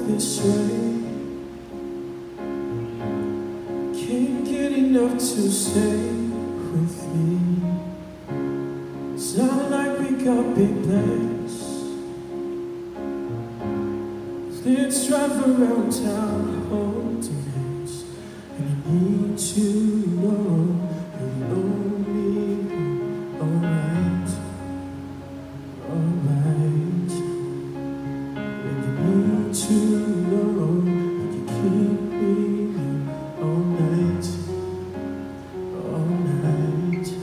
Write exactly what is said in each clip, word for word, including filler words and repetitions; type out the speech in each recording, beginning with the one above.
this way. Can't get enough to stay with me. Sound like we got big plans. Let's drive around town holding hands. And you need to know you'll only be alright, alright. And you need to know that you keep me all night, all night.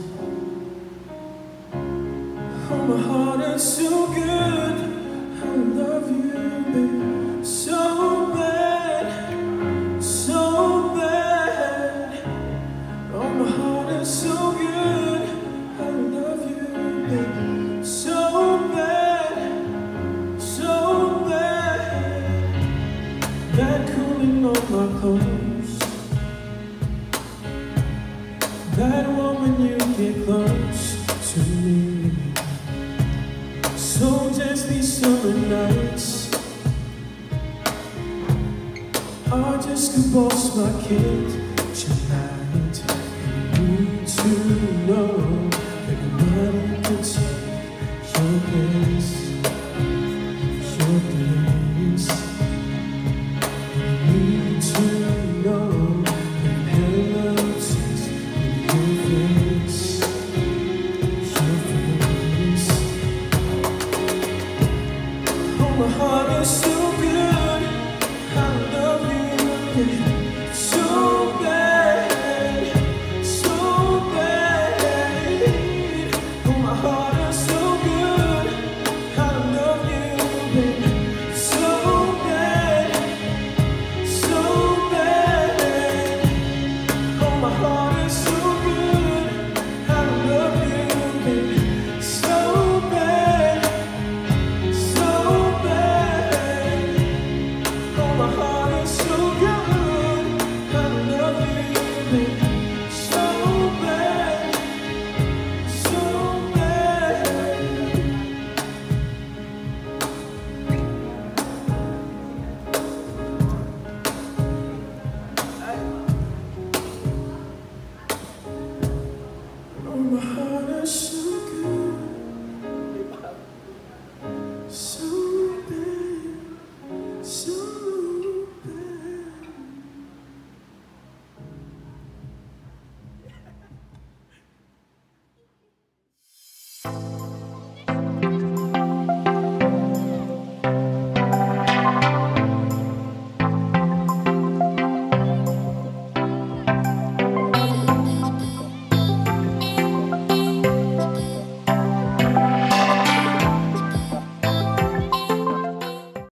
Oh, my heart is so good. I love you, baby, so bad, so bad. Oh, my heart is so good. I love you, baby, so bad, so bad. That cooling on my clothes, that woman you get close to me. So dance these summer nights. I just compose my kid tonight. You need to know that nobody can take your place.